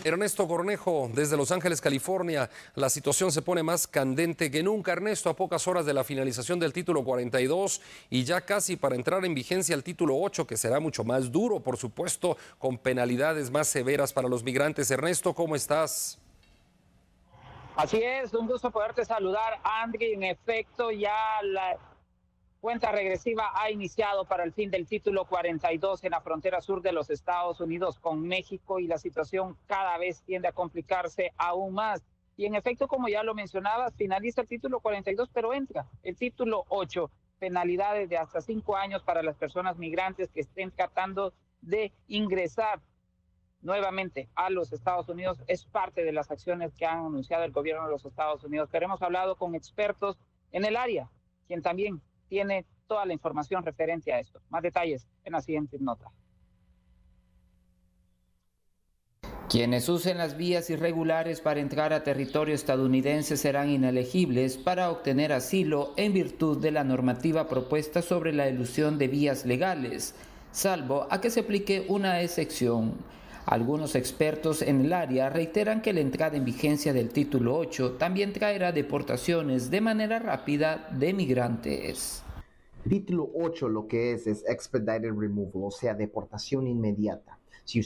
Ernesto Cornejo, desde Los Ángeles, California. La situación se pone más candente que nunca, Ernesto, a pocas horas de la finalización del título 42 y ya casi para entrar en vigencia el título 8, que será mucho más duro, por supuesto, con penalidades más severas para los migrantes. Ernesto, ¿cómo estás? Así es, un gusto poderte saludar, Andy. En efecto, ya la cuenta regresiva ha iniciado para el fin del título 42 en la frontera sur de los Estados Unidos con México y la situación cada vez tiende a complicarse aún más. Y en efecto, como ya lo mencionabas, finaliza el título 42, pero entra el título 8, penalidades de hasta 5 años para las personas migrantes que estén tratando de ingresar nuevamente a los Estados Unidos. Es parte de las acciones que han anunciado el gobierno de los Estados Unidos. Pero hemos hablado con expertos en el área, quien también tiene toda la información referente a esto. Más detalles en la siguiente nota. Quienes usen las vías irregulares para entrar a territorio estadounidense serán inelegibles para obtener asilo en virtud de la normativa propuesta sobre la elusión de vías legales, salvo a que se aplique una excepción. Algunos expertos en el área reiteran que la entrada en vigencia del título 8 también traerá deportaciones de manera rápida de migrantes. Título 8 lo que es expedited removal, o sea, deportación inmediata.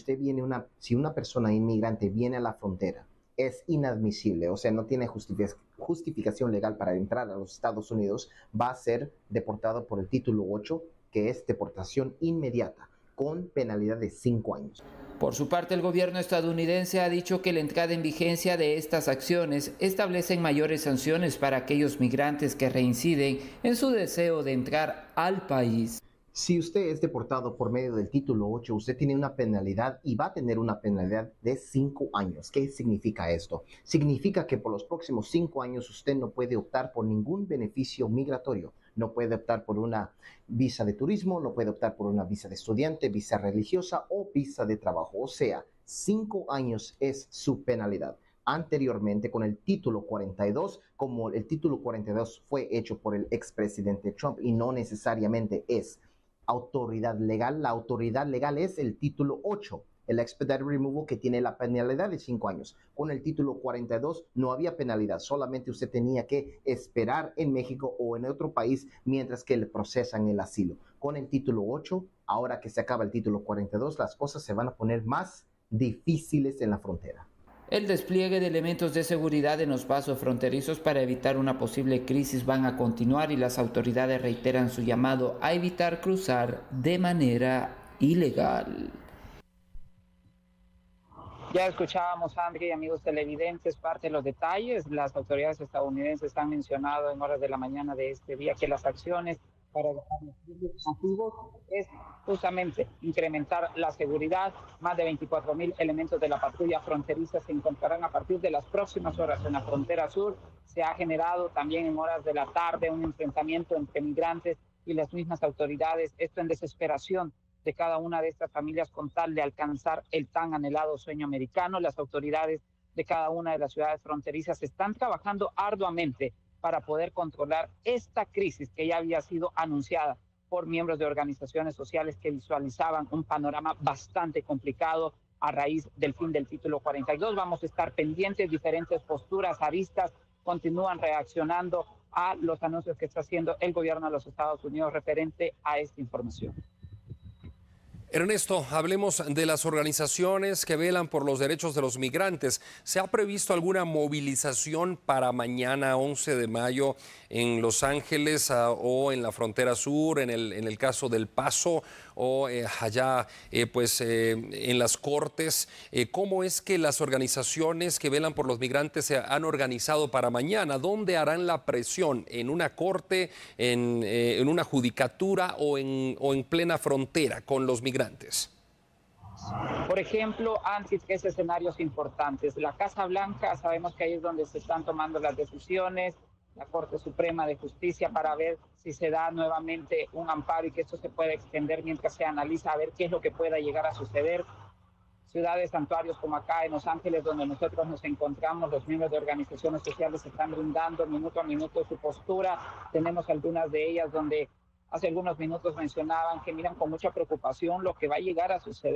Si una persona inmigrante viene a la frontera, es inadmisible, o sea, no tiene justificación legal para entrar a los Estados Unidos, va a ser deportado por el título 8, que es deportación inmediata, con penalidad de 5 años. Por su parte, el gobierno estadounidense ha dicho que la entrada en vigencia de estas acciones establecen mayores sanciones para aquellos migrantes que reinciden en su deseo de entrar al país. Si usted es deportado por medio del título 8, usted tiene una penalidad y va a tener una penalidad de 5 años. ¿Qué significa esto? Significa que por los próximos 5 años usted no puede optar por ningún beneficio migratorio. No puede optar por una visa de turismo, no puede optar por una visa de estudiante, visa religiosa o visa de trabajo. O sea, 5 años es su penalidad. Anteriormente, con el título 42, como el título 42 fue hecho por el expresidente Trump y no necesariamente es autoridad legal, la autoridad legal es el título 8, el expedited removal, que tiene la penalidad de 5 años. Con el título 42 no había penalidad, solamente usted tenía que esperar en México o en otro país mientras que le procesan el asilo. Con el título 8, ahora que se acaba el título 42, las cosas se van a poner más difíciles en la frontera. El despliegue de elementos de seguridad en los pasos fronterizos para evitar una posible crisis van a continuar y las autoridades reiteran su llamado a evitar cruzar de manera ilegal. Ya escuchábamos, André y amigos televidentes, parte de los detalles. Las autoridades estadounidenses han mencionado en horas de la mañana de este día que las acciones para dejar los activos es justamente incrementar la seguridad. Más de 24,000 elementos de la patrulla fronteriza se encontrarán a partir de las próximas horas en la frontera sur. Se ha generado también en horas de la tarde un enfrentamiento entre migrantes y las mismas autoridades, esto en desesperación de cada una de estas familias con tal de alcanzar el tan anhelado sueño americano. Las autoridades de cada una de las ciudades fronterizas están trabajando arduamente para poder controlar esta crisis que ya había sido anunciada por miembros de organizaciones sociales que visualizaban un panorama bastante complicado a raíz del fin del título 42. Vamos a estar pendientes, diferentes posturas, aristas continúan reaccionando a los anuncios que está haciendo el gobierno de los Estados Unidos referente a esta información. Ernesto, hablemos de las organizaciones que velan por los derechos de los migrantes. ¿Se ha previsto alguna movilización para mañana, 11 de mayo, en Los Ángeles o en la frontera sur, en el caso del Paso o allá en las Cortes? ¿Cómo es que las organizaciones que velan por los migrantes se han organizado para mañana? ¿Dónde harán la presión? ¿En una corte, en una judicatura o en plena frontera con los migrantes? Por ejemplo, antes que escenarios importantes, la Casa Blanca, sabemos que ahí es donde se están tomando las decisiones, la Corte Suprema de Justicia, para ver si se da nuevamente un amparo y que esto se puede extender mientras se analiza a ver qué es lo que pueda llegar a suceder. Ciudades santuarios como acá en Los Ángeles, donde nosotros nos encontramos, los miembros de organizaciones sociales están brindando minuto a minuto su postura. Tenemos algunas de ellas donde hace algunos minutos mencionaban que miran con mucha preocupación lo que va a llegar a suceder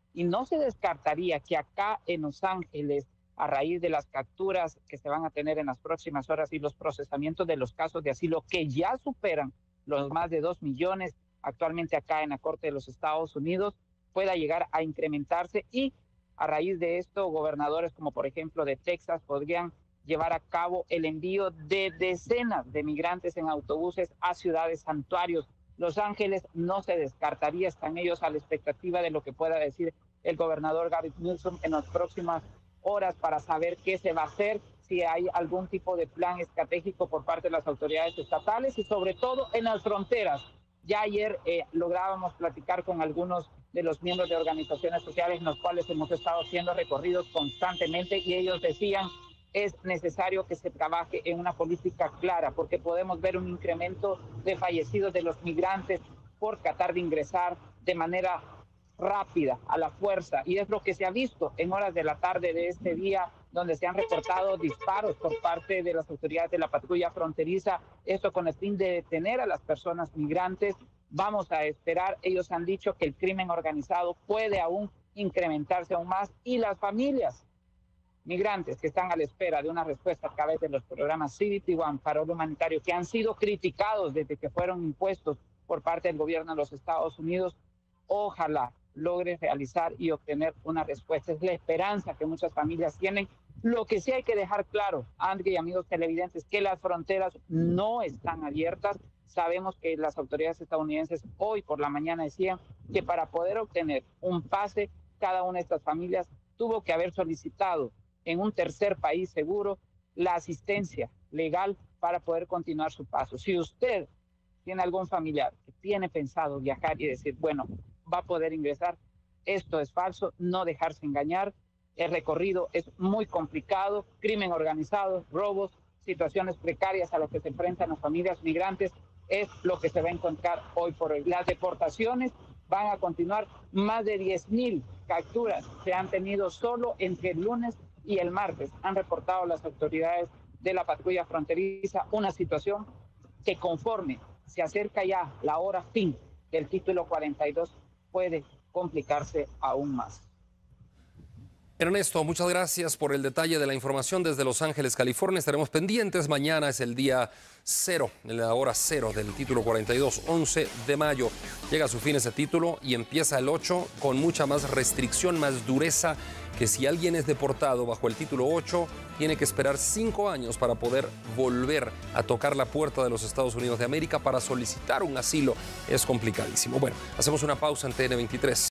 Y no se descartaría que acá en Los Ángeles, a raíz de las capturas que se van a tener en las próximas horas y los procesamientos de los casos de asilo que ya superan los más de 2 millones actualmente acá en la Corte de los Estados Unidos, pueda llegar a incrementarse y a raíz de esto, gobernadores como por ejemplo de Texas podrían llevar a cabo el envío de decenas de migrantes en autobuses a ciudades santuarios. Los Ángeles no se descartaría, están ellos a la expectativa de lo que pueda decir el gobernador Gavin Newsom en las próximas horas para saber qué se va a hacer, si hay algún tipo de plan estratégico por parte de las autoridades estatales y sobre todo en las fronteras. Ya ayer lográbamos platicar con algunos de los miembros de organizaciones sociales en los cuales hemos estado haciendo recorridos constantemente y ellos decían es necesario que se trabaje en una política clara porque podemos ver un incremento de fallecidos de los migrantes por tratar de ingresar de manera rápida, a la fuerza, y es lo que se ha visto en horas de la tarde de este día, donde se han reportado disparos por parte de las autoridades de la patrulla fronteriza, esto con el fin de detener a las personas migrantes. Vamos a esperar, ellos han dicho que el crimen organizado puede aún incrementarse aún más y las familias migrantes que están a la espera de una respuesta a través de los programas CBP One, Parol Humanitario, que han sido criticados desde que fueron impuestos por parte del gobierno de los Estados Unidos, ojalá logre realizar y obtener una respuesta. Es la esperanza que muchas familias tienen. Lo que sí hay que dejar claro, André y amigos televidentes, que las fronteras no están abiertas. Sabemos que las autoridades estadounidenses hoy por la mañana decían que para poder obtener un pase, cada una de estas familias tuvo que haber solicitado en un tercer país seguro la asistencia legal para poder continuar su paso. Si usted tiene algún familiar que tiene pensado viajar y decir, bueno, va a poder ingresar, esto es falso, no dejarse engañar. El recorrido es muy complicado, crimen organizado, robos, situaciones precarias a las que se enfrentan las familias migrantes, es lo que se va a encontrar hoy por hoy. Las deportaciones van a continuar, más de 10,000 capturas se han tenido solo entre el lunes y el martes, han reportado las autoridades de la patrulla fronteriza, una situación que conforme se acerca ya la hora fin del título 42 puede complicarse aún más. Ernesto, muchas gracias por el detalle de la información desde Los Ángeles, California. Estaremos pendientes. Mañana es el día 0, la hora 0 del título 42, 11 de mayo. Llega a su fin ese título y empieza el 8 con mucha más restricción, más dureza, que si alguien es deportado bajo el título 8, tiene que esperar 5 años para poder volver a tocar la puerta de los Estados Unidos de América para solicitar un asilo. Es complicadísimo. Bueno, hacemos una pausa en TN23.